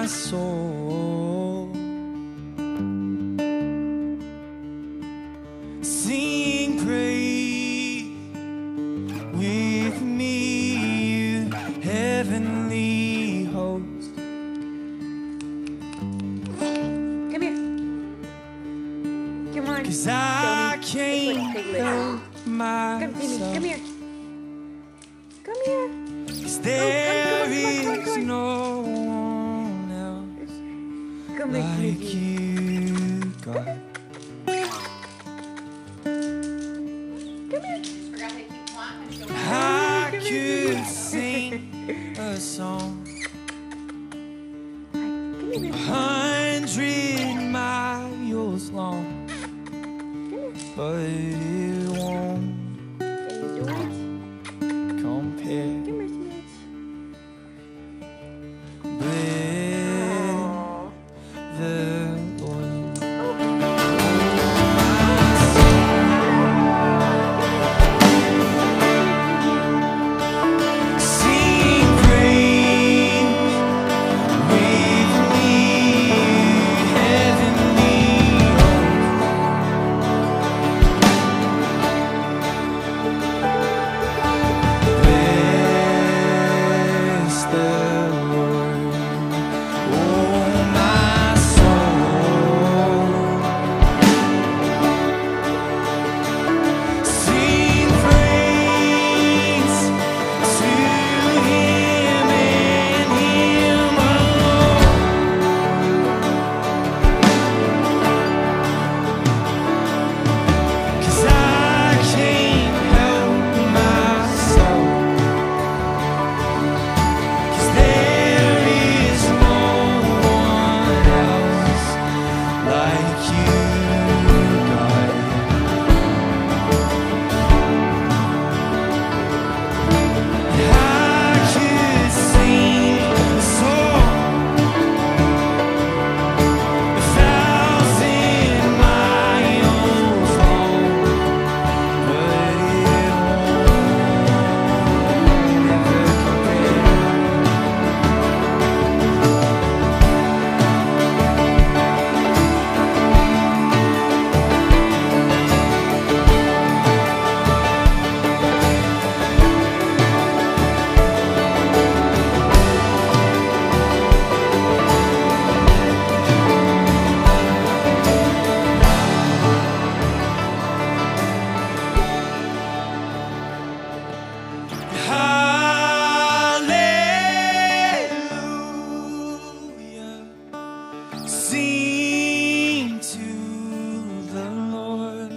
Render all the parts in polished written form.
soul. Sing praise with me, you heavenly host. Come here. Come on. 'Cause I can't help myself. Come here. Come here. 'Cause there is no one else Come here, like Smidgy. you, God. Come here. I could sing a song Come here, baby. 100 miles long, but it won't Can you do it? compare Come here, Smidgy. with Aw. the Lord. Sing praise with me, heavenly bless the Lord, oh my soul. Sing praise to Him and Him alone. 'Cause I can't help myself. 'Cause there is no one else like you, God. I could sing a song 1,000 miles long, but it won't ever compare. Hallelujah, sing to the Lord.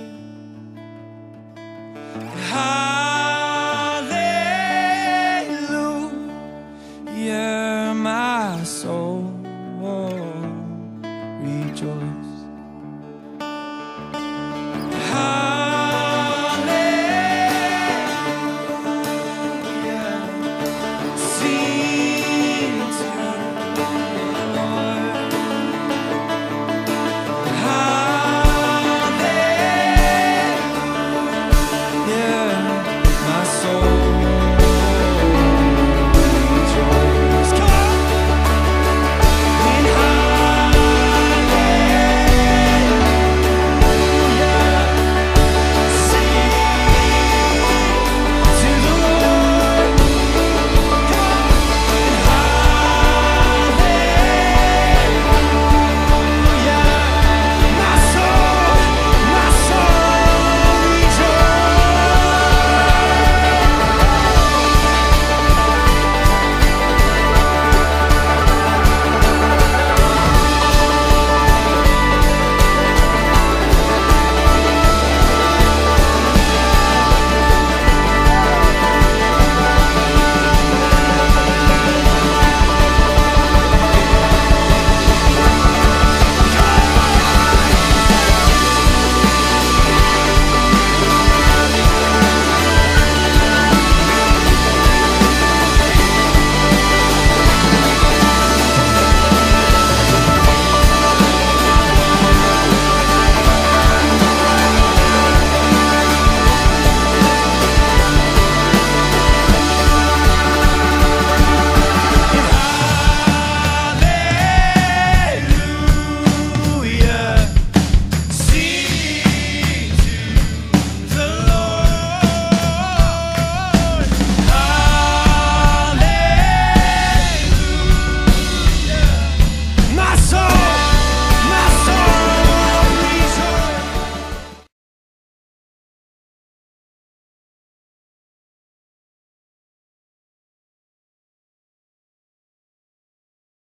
Hallelujah, my soul.